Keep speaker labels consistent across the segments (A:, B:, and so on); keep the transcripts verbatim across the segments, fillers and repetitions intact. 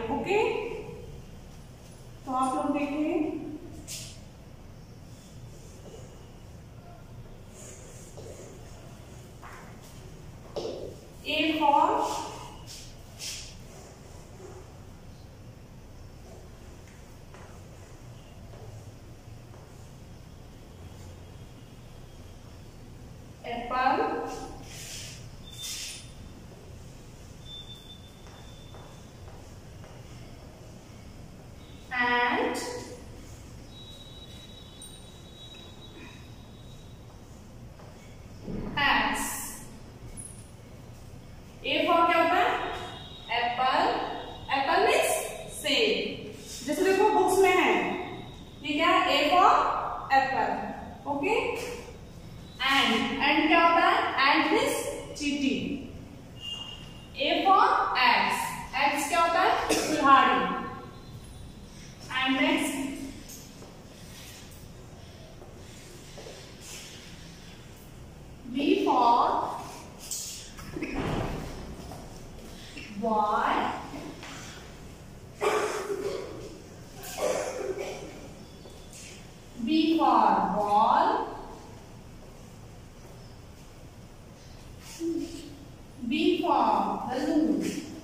A: Okay, तो आप लोग देखें A for apple, and axe. A for क्या होता है? एप्पल, एप्पल मीन्स सेब, जैसे देखो बुक्स में है, ये क्या है? A for apple, okay. And, and क्या होता है? एंड मीन्स चींटी। A for eggs, eggs क्या होता है? कुल्हाड़ी। And next B for boy, B for ball, B for balloon,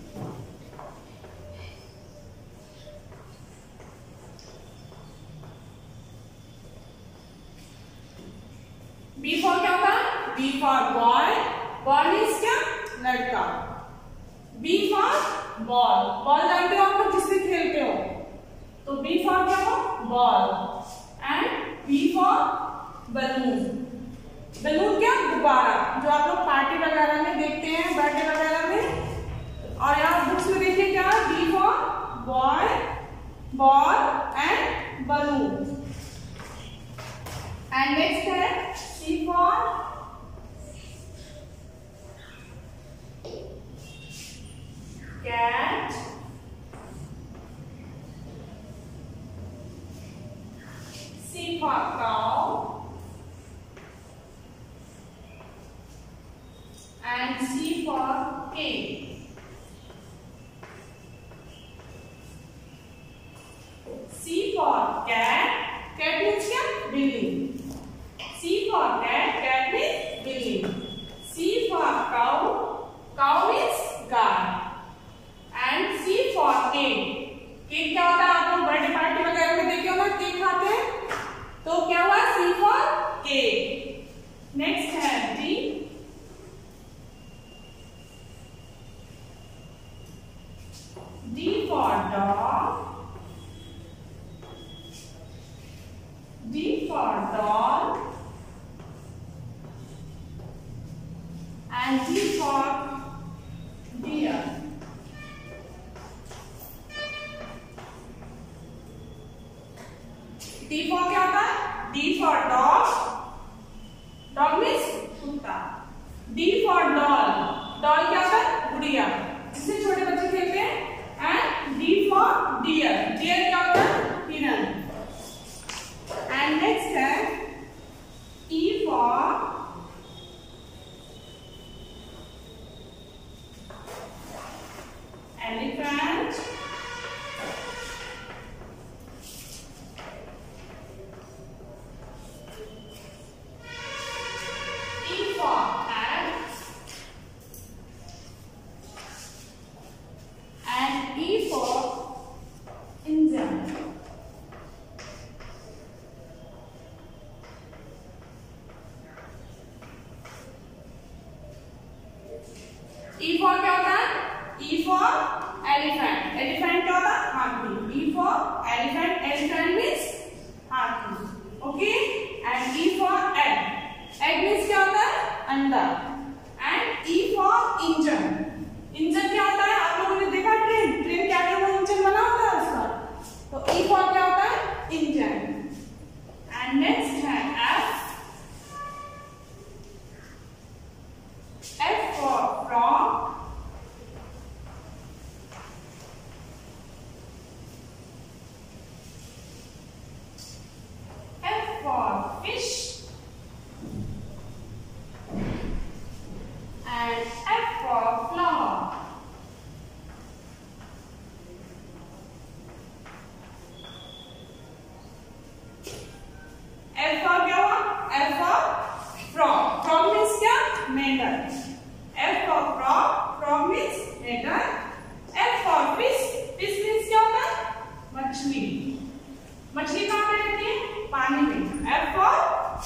A: B for क्या होता है? B for boy, boy means क्या? लड़का। B for ball, बॉल जानते हो आप लोग जिससे खेलते हो, तो B for क्या हो? Ball. And B for balloon, balloon क्या? गुब्बारा, जो आप लोग पार्टी वगैरह में देखते हैं, बर्थडे वगैरह में। और यहाँ बुक्स में देखिए क्या? B for boy, ball and balloon. And next है C for cat, C for cow, and C for cake. C for cat, cat means क्या? बिल्ली। C for cat, cat means बिल्ली। C for cow, cow means गाय। And C for cake, cake क्या होता है? आप लोग बर्थडे पार्टी वगैरह में देखे हो ना, केक खाते हैं, तो क्या हुआ? C for cake। नेक्स्ट है D, D for dog, D for doll, and D for deer. D for क्या होता है? D for dog, dog means कुत्ता। D for doll, doll क्या होता है? गुड़िया, जिससे छोटे बच्चे खेलते हैं। And D for deer, deer क्या होता है? हिरन। एंड नेक्स्ट है E for elephant, E for cat, and E for engine.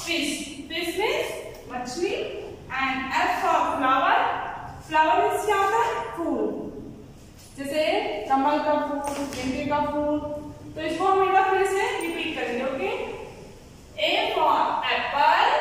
A: fish. Fish means मछली. And F for flower. Flower means क्या होता है? फूल. जैसे कमल का फूल, गेंदे का फूल. तो इसको हम एक बार फिर से रिपीट करेंगे. Okay. A for apple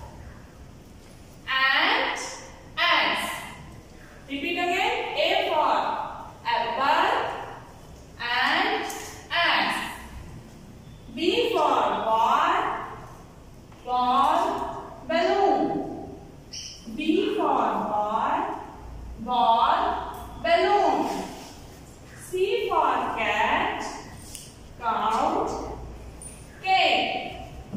A: and ants. Repeat again. A for apple and ants. B for ball, ball, balloon. B for ball, ball, balloon. C for cat, count, cake.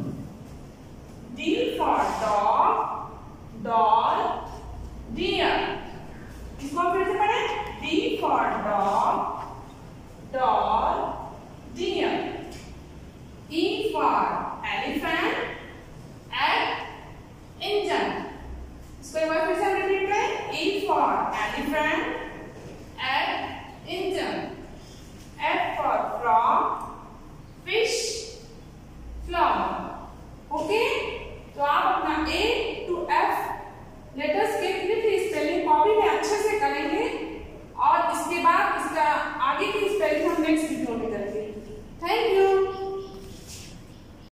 A: D for dog, doll, deer. इसको फिर से पढ़ें. D for dog, doll, deer. E for elephant, egg, engine. इसको एक बार फिर से हम repeat करें. E for elephant, egg, engine. F for frog, fish, flower. Okay. तो आप